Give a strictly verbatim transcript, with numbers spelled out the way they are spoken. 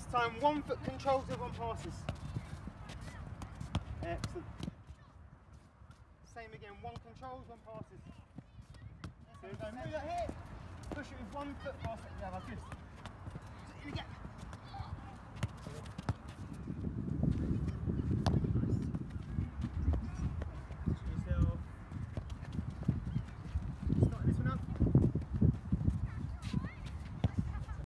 time, one foot controls, everyone passes. Excellent. Same again, one controls, one passes. So go, move that hip, push it with one foot past it, yeah, that's good. In again.